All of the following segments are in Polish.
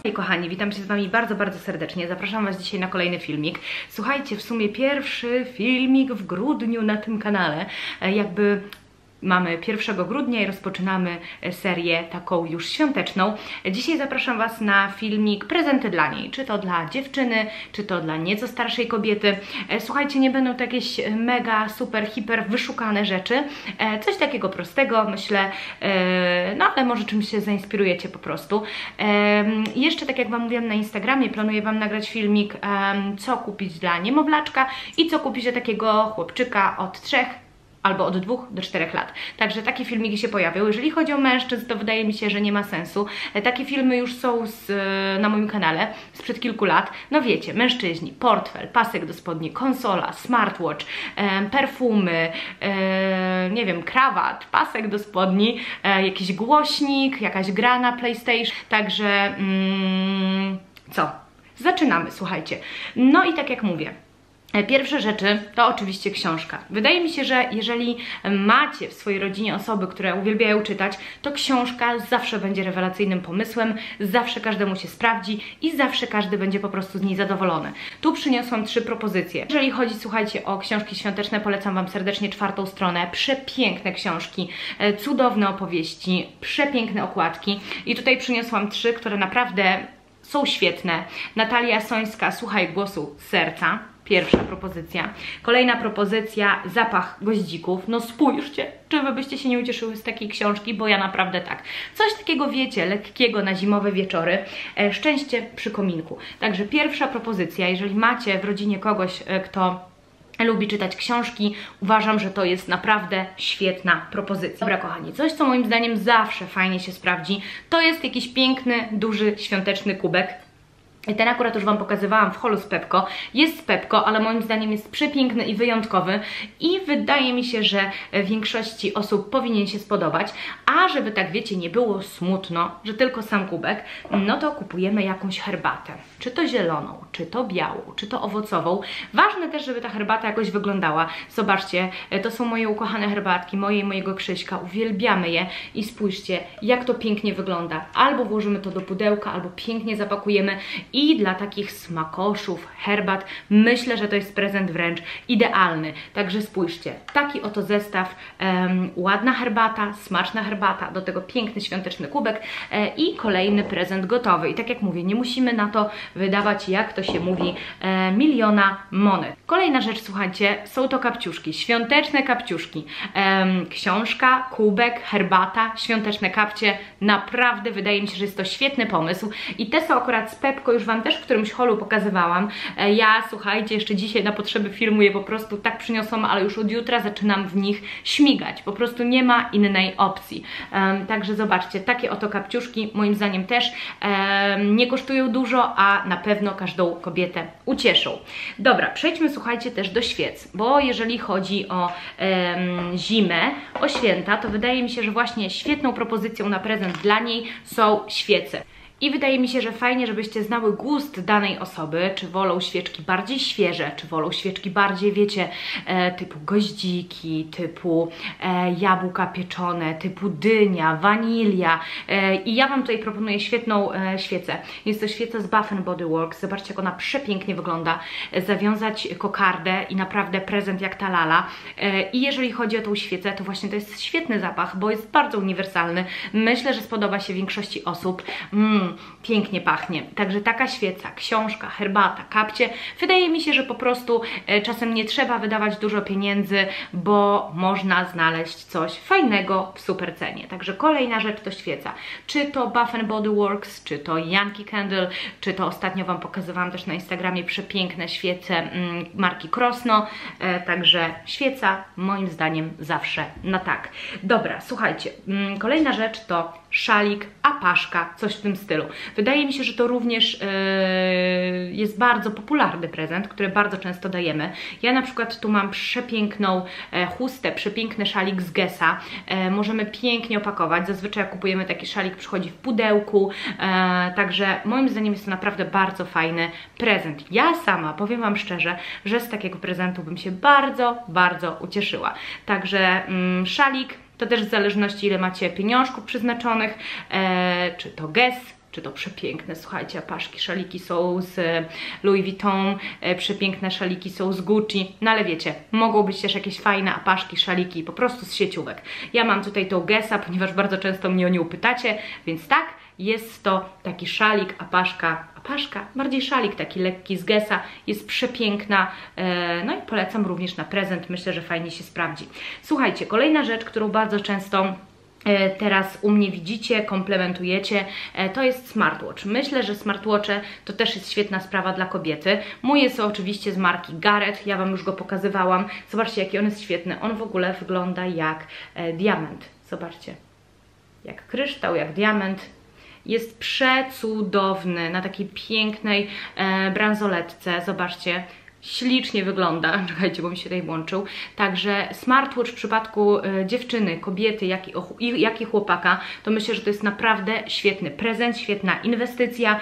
Hej kochani, witam się z Wami bardzo serdecznie. Zapraszam Was dzisiaj na kolejny filmik. Słuchajcie, w sumie pierwszy filmik w grudniu na tym kanale. Mamy 1 grudnia i rozpoczynamy serię taką już świąteczną. Dzisiaj zapraszam Was na filmik prezenty dla niej, czy to dla dziewczyny, czy to dla nieco starszej kobiety. Słuchajcie, nie będą to jakieś mega, super, hiper wyszukane rzeczy. Coś takiego prostego, myślę, no ale może czymś się zainspirujecie po prostu. Jeszcze tak jak Wam mówiłam na Instagramie, planuję Wam nagrać filmik, co kupić dla niemowlaczka i co kupić dla takiego chłopczyka od 3 albo od 2 do 4 lat. Także takie filmiki się pojawią. Jeżeli chodzi o mężczyzn, to wydaje mi się, że nie ma sensu. Takie filmy już są na moim kanale sprzed kilku lat. No wiecie, mężczyźni, portfel, pasek do spodni, konsola, smartwatch, perfumy, nie wiem, krawat, pasek do spodni, jakiś głośnik, jakaś gra na PlayStation. Także co? Zaczynamy, słuchajcie. No i tak jak mówię, pierwsze rzeczy to oczywiście książka. Wydaje mi się, że jeżeli macie w swojej rodzinie osoby, które uwielbiają czytać, to książka zawsze będzie rewelacyjnym pomysłem, zawsze każdemu się sprawdzi i zawsze każdy będzie po prostu z niej zadowolony. Tu przyniosłam 3 propozycje. Jeżeli chodzi, słuchajcie, o książki świąteczne, polecam Wam serdecznie 4. stronę. Przepiękne książki, cudowne opowieści, przepiękne okładki. I tutaj przyniosłam 3, które naprawdę są świetne. Natalia Sońska, Słuchaj głosu serca. Pierwsza propozycja. Kolejna propozycja, Zapach goździków. No spójrzcie, czy Wy byście się nie ucieszyły z takiej książki, bo ja naprawdę tak. Coś takiego, wiecie, lekkiego na zimowe wieczory. Szczęście przy kominku. Także pierwsza propozycja, jeżeli macie w rodzinie kogoś, kto lubi czytać książki, uważam, że to jest naprawdę świetna propozycja. Dobra kochani, coś co moim zdaniem zawsze fajnie się sprawdzi, to jest jakiś piękny, duży, świąteczny kubek. Ten akurat już Wam pokazywałam w holu z Pepco. Jest z Pepco, ale moim zdaniem jest przepiękny i wyjątkowy i wydaje mi się, że większości osób powinien się spodobać. A żeby tak wiecie, nie było smutno, że tylko sam kubek, no to kupujemy jakąś herbatę. Czy to zieloną, czy to białą, czy to owocową. Ważne też, żeby ta herbata jakoś wyglądała. Zobaczcie, to są moje ukochane herbatki, moje i mojego Krzyśka. Uwielbiamy je i spójrzcie, jak to pięknie wygląda. Albo włożymy to do pudełka, albo pięknie zapakujemy. I dla takich smakoszów, herbat, myślę, że to jest prezent wręcz idealny. Także spójrzcie, taki oto zestaw, ładna herbata, smaczna herbata, do tego piękny świąteczny kubek i kolejny prezent gotowy. I tak jak mówię, nie musimy na to wydawać, jak to się mówi, miliona monet. Kolejna rzecz, słuchajcie, są to kapciuszki, świąteczne kapciuszki. Książka, kubek, herbata, świąteczne kapcie. Naprawdę wydaje mi się, że jest to świetny pomysł. I te są akurat z Pepco, już Wam też w którymś holu pokazywałam. Ja, słuchajcie, jeszcze dzisiaj na potrzeby filmu je po prostu tak przyniosłam, ale już od jutra zaczynam w nich śmigać. Po prostu nie ma innej opcji. Także zobaczcie, takie oto kapciuszki moim zdaniem też nie kosztują dużo, a na pewno każdą kobietę ucieszą. Dobra, przejdźmy, słuchajcie, też do świec, bo jeżeli chodzi o zimę, o święta, to wydaje mi się, że właśnie świetną propozycją na prezent dla niej są świece. I wydaje mi się, że fajnie, żebyście znały gust danej osoby, czy wolą świeczki bardziej świeże, czy wolą świeczki bardziej, wiecie, typu goździki, typu jabłka pieczone, typu dynia, wanilia. I ja Wam tutaj proponuję świetną świecę. Jest to świeca z Bath Body Works. Zobaczcie, jak ona przepięknie wygląda. Zawiązać kokardę i naprawdę prezent jak ta lala. I jeżeli chodzi o tą świecę, to właśnie to jest świetny zapach, bo jest bardzo uniwersalny. Myślę, że spodoba się większości osób. Pięknie pachnie. Także taka świeca, książka, herbata, kapcie. Wydaje mi się, że po prostu czasem nie trzeba wydawać dużo pieniędzy, bo można znaleźć coś fajnego w super cenie. Także kolejna rzecz to świeca. Czy to Bath Body Works, czy to Yankee Candle, czy to ostatnio Wam pokazywałam też na Instagramie przepiękne świece marki Krosno. Także świeca moim zdaniem zawsze na tak. Dobra, słuchajcie, kolejna rzecz to szalik, apaszka, coś w tym stylu. Wydaje mi się, że to również jest bardzo popularny prezent, który bardzo często dajemy. Ja na przykład tu mam przepiękną chustę, przepiękny szalik z Guessa. Możemy pięknie opakować. Zazwyczaj jak kupujemy taki szalik, przychodzi w pudełku. Także moim zdaniem jest to naprawdę bardzo fajny prezent. Ja sama, powiem Wam szczerze, że z takiego prezentu bym się bardzo ucieszyła. Także szalik, to też w zależności ile macie pieniążków przeznaczonych, czy to Guess, czy to przepiękne, słuchajcie, apaszki, szaliki są z Louis Vuitton, przepiękne szaliki są z Gucci, no ale wiecie, mogą być też jakieś fajne apaszki, szaliki po prostu z sieciówek. Ja mam tutaj tą Guessa, ponieważ bardzo często mnie o nią pytacie, więc tak, jest to taki szalik, apaszka, bardziej szalik taki lekki z Guessa, jest przepiękna, no i polecam również na prezent, myślę, że fajnie się sprawdzi. Słuchajcie, kolejna rzecz, którą bardzo często teraz u mnie widzicie, komplementujecie, to jest smartwatch. Myślę, że smartwatche to też jest świetna sprawa dla kobiety. Mój jest oczywiście z marki Garrett, ja Wam już go pokazywałam. Zobaczcie, jaki on jest świetny. On w ogóle wygląda jak diament. Zobaczcie, jak kryształ, jak diament. Jest przecudowny na takiej pięknej bransoletce. Zobaczcie, ślicznie wygląda. Czekajcie, bo mi się tutaj włączył. Także smartwatch w przypadku dziewczyny, kobiety, jak i chłopaka, to myślę, że to jest naprawdę świetny prezent, świetna inwestycja.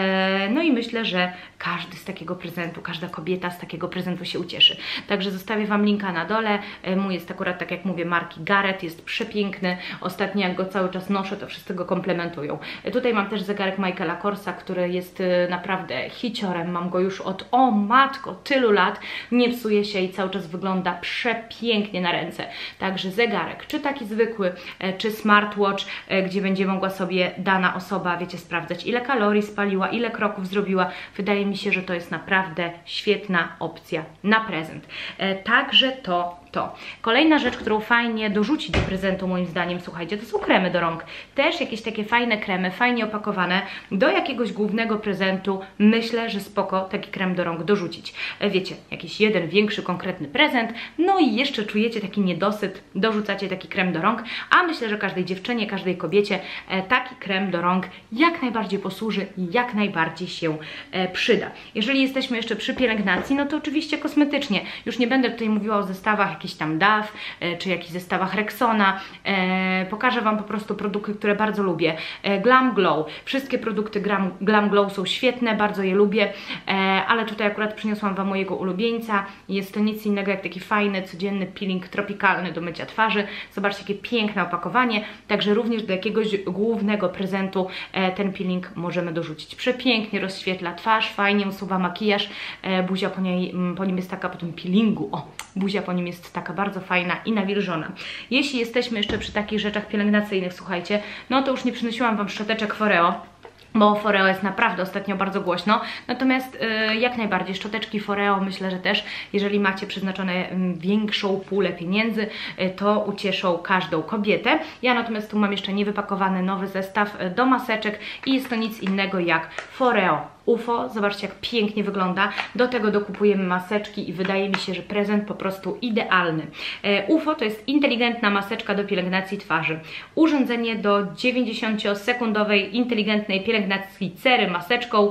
No i myślę, że każdy z takiego prezentu, każda kobieta z takiego prezentu się ucieszy. Także zostawię Wam linka na dole. Mój jest akurat, tak jak mówię, marki Garrett, jest przepiękny. Ostatnio jak go cały czas noszę, to wszyscy go komplementują. Tutaj mam też zegarek Michaela Korsa, który jest naprawdę hiciorem. Mam go już od, o matko, tylu lat. Nie psuje się i cały czas wygląda przepięknie na ręce. Także zegarek, czy taki zwykły, czy smartwatch, gdzie będzie mogła sobie dana osoba, wiecie, sprawdzać, ile kalorii spaliła, ile kroków zrobiła. Wydaje mi się, że to jest naprawdę świetna opcja na prezent. Także to. Kolejna rzecz, którą fajnie dorzucić do prezentu, moim zdaniem, słuchajcie, to są kremy do rąk. Też jakieś takie fajne kremy, fajnie opakowane. Do jakiegoś głównego prezentu myślę, że spoko taki krem do rąk dorzucić. Wiecie, jakiś jeden większy, konkretny prezent, no i jeszcze czujecie taki niedosyt, dorzucacie taki krem do rąk, a myślę, że każdej dziewczynie, każdej kobiecie taki krem do rąk jak najbardziej posłuży i jak najbardziej się przyda. Jeżeli jesteśmy jeszcze przy pielęgnacji, no to oczywiście kosmetycznie. Już nie będę tutaj mówiła o zestawach jakichś tam Dove, czy jakichś zestawach Rexona. Pokażę Wam po prostu produkty, które bardzo lubię. Glam Glow. Wszystkie produkty Glam Glow są świetne, bardzo je lubię, ale tutaj akurat przyniosłam Wam mojego ulubieńca. Jest to nic innego jak taki fajny, codzienny peeling tropikalny do mycia twarzy. Zobaczcie, jakie piękne opakowanie. Także również do jakiegoś głównego prezentu ten peeling możemy dorzucić. Przepięknie rozświetla twarz, fajnie usuwa makijaż. Buzia po nim jest taka, po tym peelingu, buzia po nim jest taka bardzo fajna i nawilżona. Jeśli jesteśmy jeszcze przy takich rzeczach pielęgnacyjnych, słuchajcie, no to już nie przynosiłam Wam szczoteczek Foreo, bo Foreo jest naprawdę ostatnio bardzo głośno, natomiast jak najbardziej szczoteczki Foreo, myślę, że też, jeżeli macie przeznaczone większą pulę pieniędzy, to ucieszą każdą kobietę. Ja natomiast tu mam jeszcze niewypakowany nowy zestaw do maseczek i jest to nic innego jak Foreo UFO. Zobaczcie, jak pięknie wygląda. Do tego dokupujemy maseczki i wydaje mi się, że prezent po prostu idealny. UFO to jest inteligentna maseczka do pielęgnacji twarzy. Urządzenie do 90-sekundowej inteligentnej pielęgnacji cery maseczką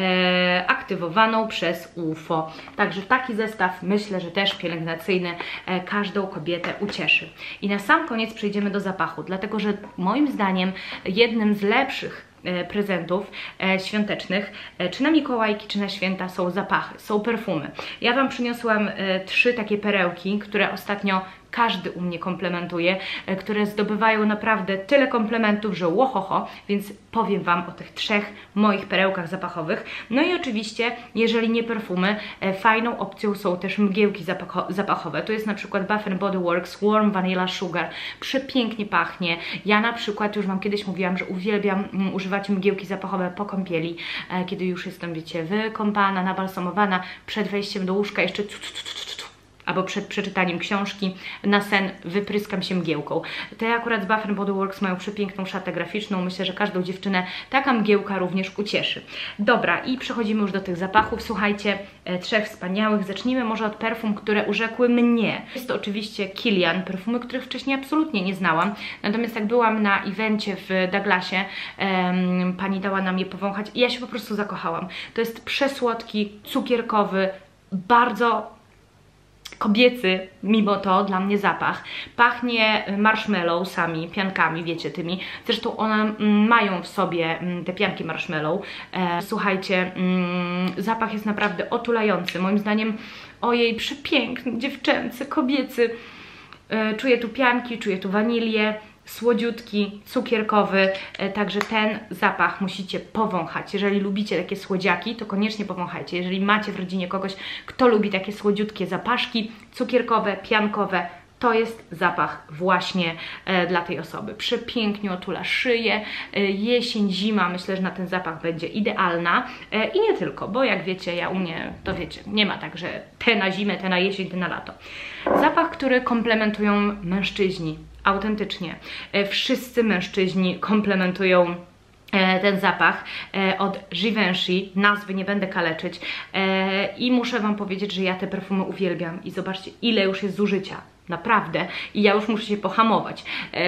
aktywowaną przez UFO. Także taki zestaw, myślę, że też pielęgnacyjny, każdą kobietę ucieszy. I na sam koniec przejdziemy do zapachu, dlatego że moim zdaniem jednym z lepszych prezentów świątecznych, czy na Mikołajki, czy na święta, są zapachy, są perfumy. Ja Wam przyniosłam 3 takie perełki, które ostatnio każdy u mnie komplementuje, które zdobywają naprawdę tyle komplementów, że łohoho, więc powiem Wam o tych 3 moich perełkach zapachowych. No i oczywiście, jeżeli nie perfumy, fajną opcją są też mgiełki zapachowe. To jest na przykład Bath Body Works Warm Vanilla Sugar. Przepięknie pachnie. Ja na przykład, już Wam kiedyś mówiłam, że uwielbiam używać mgiełki zapachowe po kąpieli, kiedy już jestem, wiecie, wykąpana, nabalsamowana, przed wejściem do łóżka jeszcze albo przed przeczytaniem książki na sen wypryskam się mgiełką. Te akurat z Bath Body Works mają przepiękną szatę graficzną. Myślę, że każdą dziewczynę taka mgiełka również ucieszy. Dobra, i przechodzimy już do tych zapachów. Słuchajcie, 3 wspaniałych. Zacznijmy może od perfum, które urzekły mnie. Jest to oczywiście Kilian, perfumy, których wcześniej absolutnie nie znałam. Natomiast jak byłam na evencie w Douglasie, pani dała nam je powąchać i ja się po prostu zakochałam. To jest przesłodki, cukierkowy, bardzo kobiecy, mimo to dla mnie zapach. Pachnie marshmallowsami, piankami, wiecie, tymi. Zresztą one mają w sobie te pianki marshmallow. Słuchajcie, zapach jest naprawdę otulający. Moim zdaniem, ojej, przepiękny, dziewczęcy, kobiecy. Czuję tu pianki, czuję tu wanilię. słodziutki, cukierkowy, także ten zapach musicie powąchać. Jeżeli lubicie takie słodziaki, to koniecznie powąchajcie. Jeżeli macie w rodzinie kogoś, kto lubi takie słodziutkie zapaszki, cukierkowe, piankowe, to jest zapach właśnie dla tej osoby. Przepięknie otula szyję, jesień, zima, myślę, że na ten zapach będzie idealna. I nie tylko, bo jak wiecie, u mnie, to wiecie, nie ma tak, że te na zimę, te na jesień, te na lato. Zapach, który komplementują mężczyźni, autentycznie. Wszyscy mężczyźni komplementują ten zapach od Givenchy, nazwy nie będę kaleczyć, i muszę Wam powiedzieć, że ja te perfumy uwielbiam i zobaczcie, ile już jest zużycia, naprawdę, i ja już muszę się pohamować.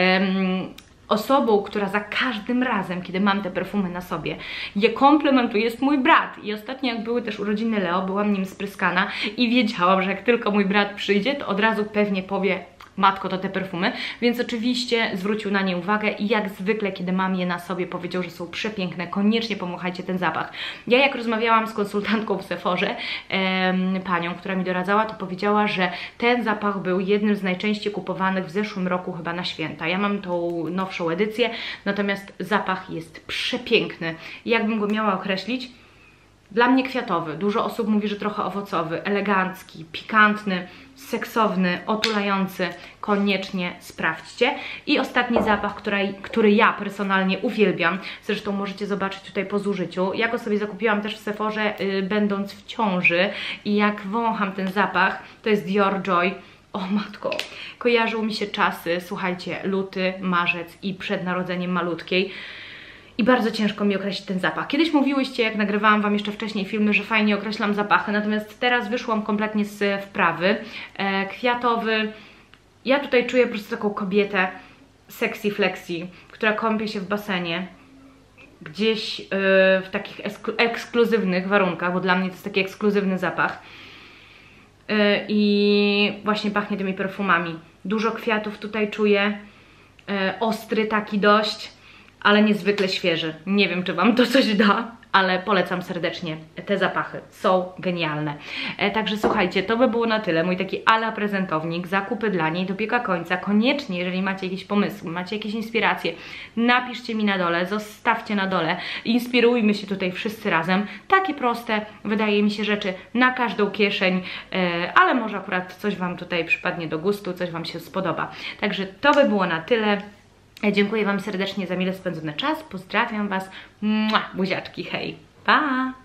Osobą, która za każdym razem, kiedy mam te perfumy na sobie, je komplementuje, jest mój brat. I ostatnio, jak były też urodziny Leo, byłam nim spryskana i wiedziałam, że jak tylko mój brat przyjdzie, to od razu pewnie powie: matko, to te perfumy, więc oczywiście zwrócił na nie uwagę i jak zwykle, kiedy mam je na sobie, powiedział, że są przepiękne, koniecznie powąchajcie ten zapach. Ja jak rozmawiałam z konsultantką w Sephorze, panią, która mi doradzała, to powiedziała, że ten zapach był jednym z najczęściej kupowanych w zeszłym roku chyba na święta. Ja mam tą nowszą edycję, natomiast zapach jest przepiękny. I jakbym go miała określić, dla mnie kwiatowy, dużo osób mówi, że trochę owocowy, elegancki, pikantny, seksowny, otulający, koniecznie sprawdźcie. I ostatni zapach, który ja personalnie uwielbiam, zresztą możecie zobaczyć tutaj po zużyciu. Ja go sobie zakupiłam też w Sephorze, będąc w ciąży, i jak wącham ten zapach, to jest Dior Joy. O matko, kojarzą mi się czasy, słuchajcie, luty, marzec i przed narodzeniem malutkiej. I bardzo ciężko mi określić ten zapach. Kiedyś mówiłyście, jak nagrywałam Wam jeszcze wcześniej filmy, że fajnie określam zapachy, natomiast teraz wyszłam kompletnie z wprawy. Kwiatowy. Ja tutaj czuję po prostu taką kobietę sexy flexi, która kąpie się w basenie, gdzieś w takich ekskluzywnych warunkach, bo dla mnie to jest taki ekskluzywny zapach. I właśnie pachnie tymi perfumami. Dużo kwiatów tutaj czuję, ostry taki dość, ale niezwykle świeży. Nie wiem, czy Wam to coś da, ale polecam serdecznie. Te zapachy są genialne. Także słuchajcie, to by było na tyle. Mój taki ala prezentownik, zakupy dla niej dobiega końca. Koniecznie, jeżeli macie jakieś pomysły, macie jakieś inspiracje, napiszcie mi na dole, zostawcie na dole. Inspirujmy się tutaj wszyscy razem. Takie proste, wydaje mi się, rzeczy na każdą kieszeń, ale może akurat coś Wam tutaj przypadnie do gustu, coś Wam się spodoba. Także to by było na tyle. Dziękuję Wam serdecznie za mile spędzony czas. Pozdrawiam Was. Buziaczki, hej. Pa!